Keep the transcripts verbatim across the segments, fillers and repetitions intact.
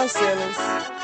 No ceilings.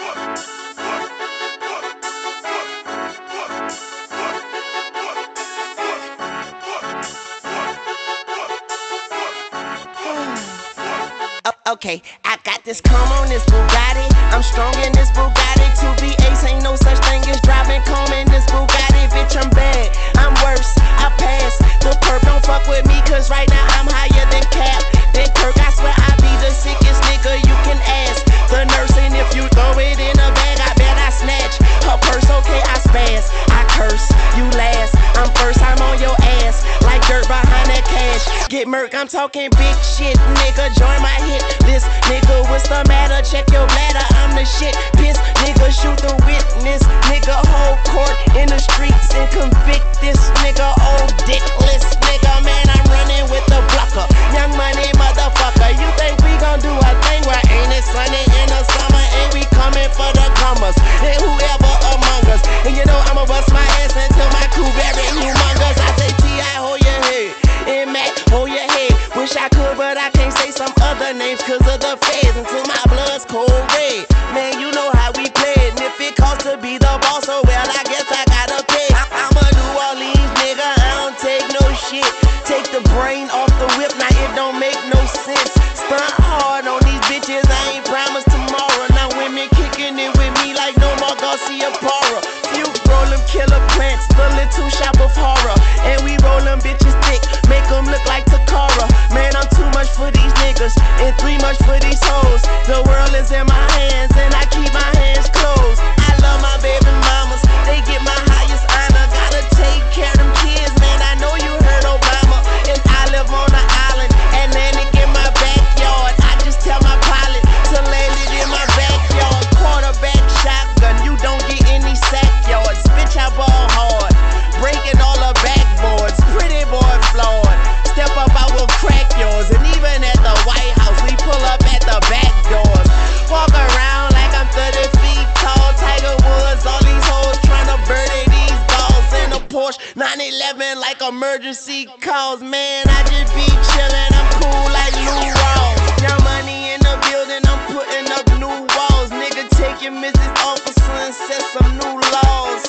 Okay, I got this calm on this Bugatti. I'm strong in this Bugatti. Two V eights ain't no such thing as driving calm in this Bugatti. Bitch, I'm bad, I'm worse, I pass. The perp don't fuck with me, cause right now I'm higher than Cap. Then Kirk, I swear I be the sickest nigga you can ask. The nurse, and if you throw it in a bag, I bet I snatch her purse. Okay, I spaz, I curse, you last. I'm first, I'm on your ass, like dirt behind that cash. Get murk, I'm talking big shit, nigga, join my hit list. Nigga, what's the matter? Check your bladder, I'm the shit. Piss, nigga, shoot the witness. Nigga, hold court in the streets and convict this nigga. Old dickless nigga, man, I'm running with the blocker. Young money motherfucker, you think we gon' do a thing where ain't it sunny in the summer? And we coming for the comers, and whoever among us. And you know I'ma bust my ass until my crew very humongous. I say T I, hold your head, and Mac, hold your head. Wish I could, but I can't say some other names cause of the feds until my blood's cold red. Man, you know how we play it, and if it costs to be the boss, oh well, I guess I gotta pay. I I'm a New Orleans nigga, I don't take no shit. Take the brain off the whip, now it don't make no sense. Stunt hard on these bitches, I ain't promised tomorrow. Now women kicking it with me like no more Garcia Parra. You roll them killer plants, the little shop of horror. And we roll them bitches thick, make them look like Takara. Man, I'm too much for these niggas, and three much for these hoes. The world is in my hands, and I keep my hands closed. I love my baby mamas, they get my highest honor. Gotta take care of them kids, man, I know you heard Obama. And I live on the island, Atlantic in my backyard. I just tell my pilot to land it in my backyard. Quarterback shotgun, you don't get any sack yards. Bitch, I ball hard, breaking all the backboards. Pretty boy flawed, step up, I will crack yours. And even at the White House, we pull up at the back doors. Walk around like I'm thirty feet tall. Tiger Woods, all these hoes trying to birdie these balls in a Porsche nine eleven like emergency calls. Man, I just be chillin', I'm cool like Lou Rawls. Young money in the building, I'm putting up new walls. Nigga, take your missus officer and set some new laws.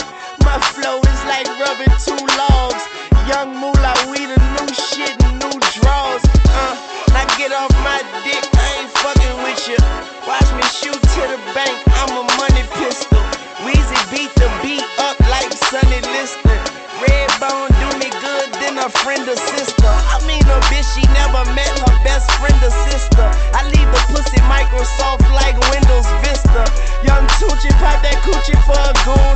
My flow is like rubbing two logs. Young moolah, we the new shit, new draws. Uh, now get off my dick, I ain't fucking with you. Watch me shoot to the bank, I'm a money pistol. Weezy beat the beat up like Sonny Liston. Redbone do me good, then a friend or sister. I mean a bitch, she never met her best friend or sister. I leave the pussy Microsoft like Windows Vista. Young Tucci, pop that coochie for a goon.